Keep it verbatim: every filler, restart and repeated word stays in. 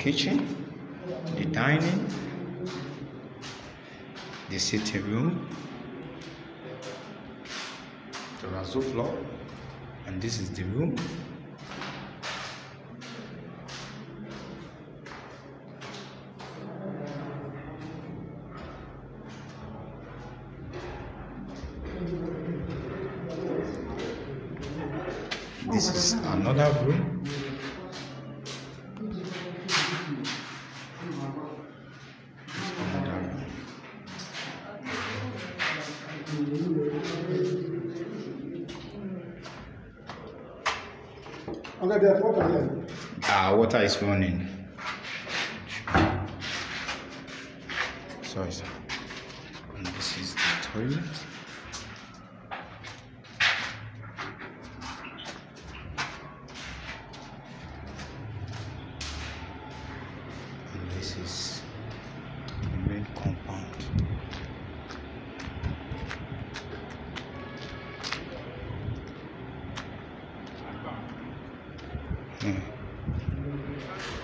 kitchen, the dining, the sitting room, the terrazzo floor, and this is the room. This is another room. Another room. Okay, there's water here. Ah, water is running. Sorry, sir. And this is the toilet. And this is the main compound. Hmm.